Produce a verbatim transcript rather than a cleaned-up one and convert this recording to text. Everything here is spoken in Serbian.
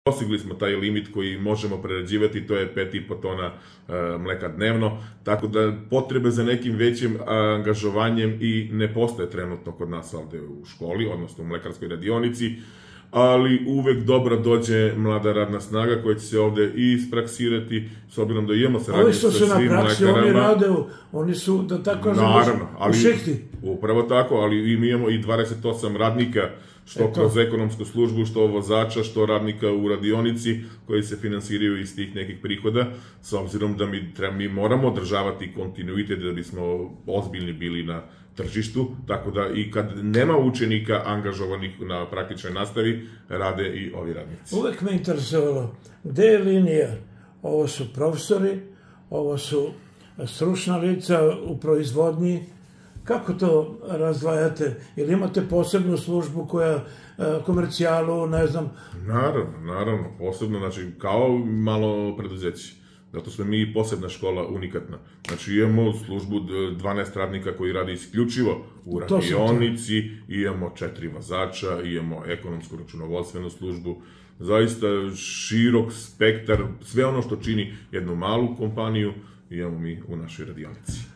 Postigli smo taj limit koji možemo prerađivati, to je pet i po tona mleka dnevno, tako da potrebe za nekim većim angažovanjem i ne postoje trenutno kod nas ovde u školi, odnosno u mlekarskoj radionici, ali uvek dobra dođe mlada radna snaga koja će se ovde i ispraksirati, s obzirom da imamo saradnje sa svim mlekarama. Ovi što su na praksi, oni rade, oni su, da tako kažem, u šehti. Upravo tako, ali mi imamo i dvadeset osam radnika, što kroz ekonomsku službu, što vozača, što radnika u radionici, koji se finansiraju iz tih nekih prihoda, s obzirom da mi moramo održavati kontinuitet da bismo ozbiljni bili na tržištu, tako da i kad nema učenika angažovanih na praktičnoj nastavi, rade i ovi radnici. Uvek me interesovalo, gde je linija? Ovo su profesori, ovo su stručna lica u proizvodnji. Kako to razdvajate? Ili imate posebnu službu koja komercijalu, ne znam? Naravno, naravno, posebno, znači kao malo preduzeće. Zato smo mi posebna škola, unikatna. Znači imamo službu dvanaest radnika koji rade isključivo u radionici, imamo četiri vozača, imamo ekonomsku računovodstvenu službu, zaista širok spektar, sve ono što čini jednu malu kompaniju imamo mi u našoj radionici.